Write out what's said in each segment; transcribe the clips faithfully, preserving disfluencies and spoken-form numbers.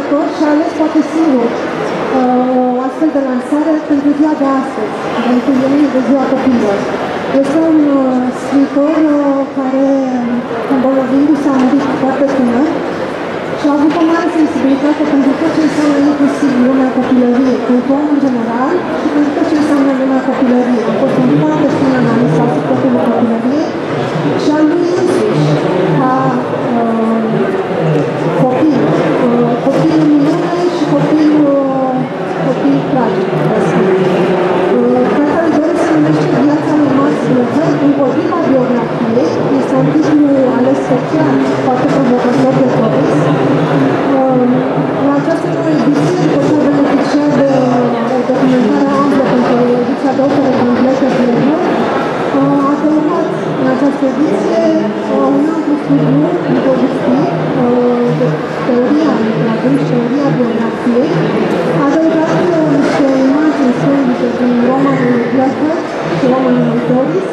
scriitor și-a ales poate singur o astfel de lansare pentru ziua de astăzi, pentru de ziua copiilor. Este un scriitor care, îmbolnăvindu-se, a murit foarte tânăr și a avut o mare sensibilitate pentru tot ce înseamnă inclusiv lumea copilăriei, pentru om în general și pentru tot ce înseamnă lumea copilăriei. A fost un foarte fin analist al suportului copilăriei și al lui însuși, ca uh, copil, uh, copil minune și copil, uh, copil tragic. Cartea lui Doris se numește Viața lui Max Weber, împotriva biografiei. Este un titlu ales special, foarte provocator de Doris. La această nouă ediție, după ce a beneficiat de o documentare amplă pentru ediția de opere complete de noi, a adăugat în această ediție un amplu studiu introductiv de teoria literaturii și teoria biografiei, a adăugat niște imagini splendide din romanul Blackheart și romanul lui Doris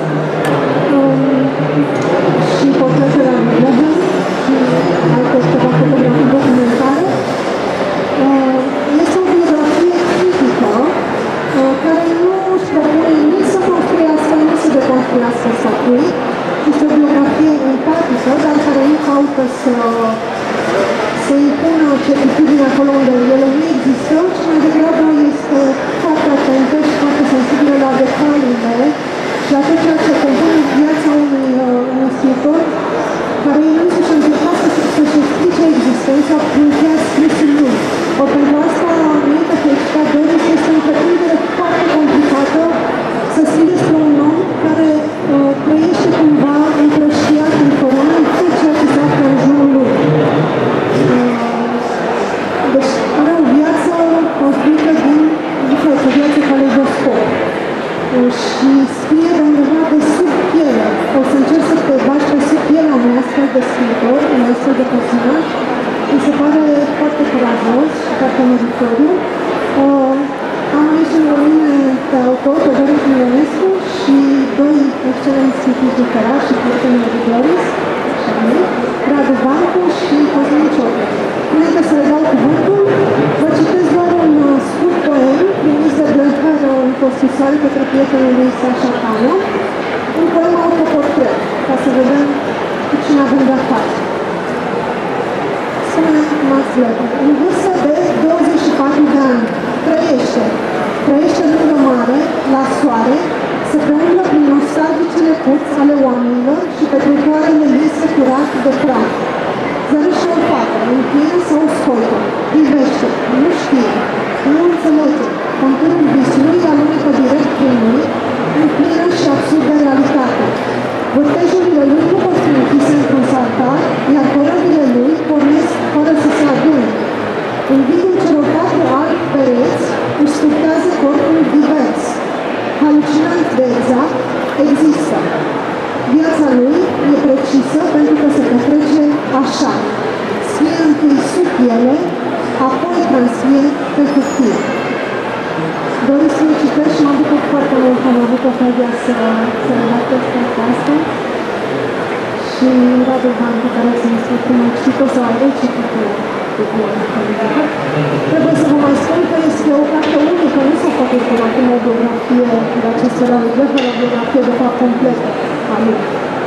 și portretele lui Lehman și alte câteva fotografii documentare. Este o biografie critică care nu își propune nici să construiască, nici să deconstruiască statui. Este o biografie empatică, dar care nu caută să, să impună certitudine acolo unde ele nu există, și mai degrabă este foarte atentă și foarte sensibilă la detaliile și la tot ceea ce compune viața unui, unui scriitor care el însuși a încercat să-și explice existența prin ceea scrisul lui. O, pentru asta, înainte să explica Doris, este o întreprindere foarte complicată să scrie despre un om care uh, trăiește cumva împrăștiat în corona în tot ceea ce se află în jurul lui. Uh, deci are o viață construită din diferite, o viață caleidoscop. Uh, și scrie de undeva de sub piele. O să încerc să te bași pe sub pielea unui astfel de scriitor, un astfel de personaj. Mi se pare foarte curajos și foarte meritoriu. Uh, am aici în mine pe autor, pe Doris Milonescu și doi excelenți critici literari și prietenii lui Doris, și a mei, Radu Vancu și Cosmin Ciocă. Înainte să le dau cuvântul, vă citesc doar un uh, scurt poem trimis de Blackheart într-o scrisoare către prietenul lui Sasha Cano, un poem autoportret, ca să vedem cu cine avem de-a face. Spune Max Weber, în vârstă de douăzeci și patru de ani, trăiește, trăiește lângă mare, la soare, se preumblă prin nostalgicele curți ale oamenilor și pe trotuarele lise curate de praf. Zărește o fată, încheie sau o scoită, privește, nu știe, nu înțelege, conturul visului alunecă direct prin lui, în plină și absurdă realitate. Vârtejurile lui nu pot fi închise într-un saltar, iar corăbile lui pornesc fără să se adune. În vidul celor patru albi pereți își sculptează corpul divers. Halucinant de exact, există. Viața lui e precisă pentru că se petrece așa. Scrie întâi sub piele, apoi transmie pe hârtie. Doris să-l citesc și mă bucur foarte mult că am avut ocazia să, să relatez cartea asta. Și Radu Vancu, care o să ne spune cum am citit-o sau am recitit cu trebuie să vă mai spun că este o carte unică, nu s-a făcut până acum o biografie de acest fel, o biografie de fapt completă a lui.